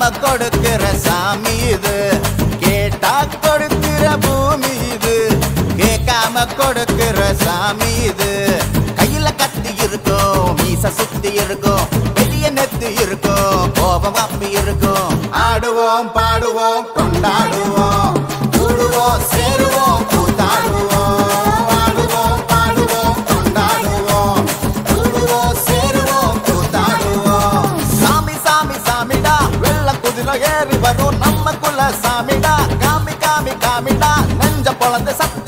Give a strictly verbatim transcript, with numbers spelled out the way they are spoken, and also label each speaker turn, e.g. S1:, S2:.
S1: கொடுக்கிற சாமி இது, கேட்டா கொடுக்கிற பூமி இது, கேட்காம கொடுக்கிற சாமி இது. கையில கத்தி இருக்கும், மீச சுத்தி இருக்கும், பெரிய நெத்தி இருக்கும், கோபம் அப்பி இருக்கும். ஆடுவோம் பாடுவோம் கொண்டாடுவோம், கூடுவோம் சேருவோம் கூத்தாடுவோம். ஆடுவோம் பாடுவோம் கொண்டாடுவோம், கூடுவோம் சேருவோம் கூத்தாடுவோம். சாமி சாமி சாமிடா, வெள்ள குதிரை ஏறி வரும் நம்ம குல சாமிடா. காமி காமி காமிடா, நெஞ்ச பொழந்து சத்த